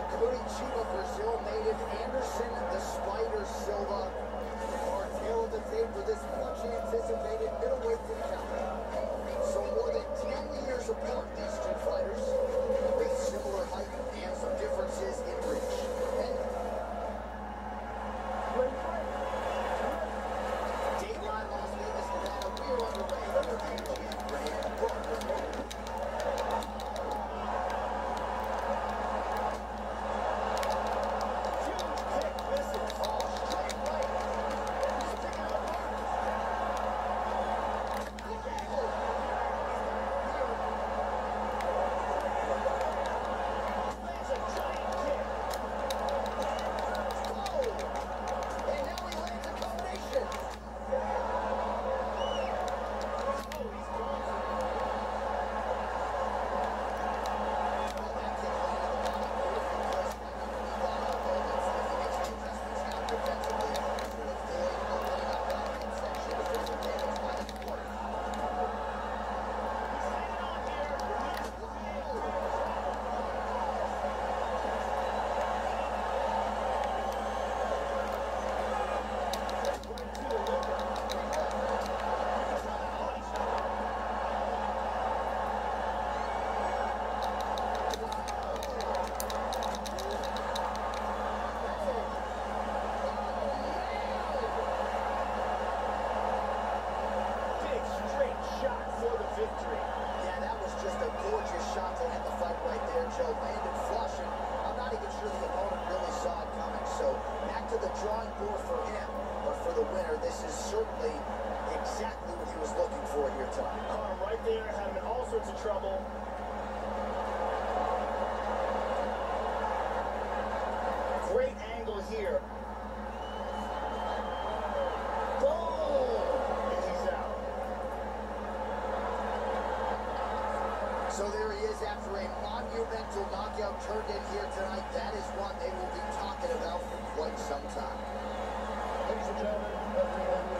Curitiba, Brazil native Anderson the Spider Silva are tail of the tape for this much anticipated middleweight encounter. So more than 10 years apart, these two fighters with similar height and some differences in reach. Dateline Las Vegas, Nevada, we are underway under AGM brand Broadway. Landed flush, and I'm not even sure the opponent really saw it coming. So back to the drawing board for him, but for the winner, this is certainly exactly what he was looking for here tonight. Caught him right there, had him in all sorts of trouble. Great angle here. So there he is after a monumental knockout turned in here tonight. That is one they will be talking about for quite some time. Ladies and gentlemen,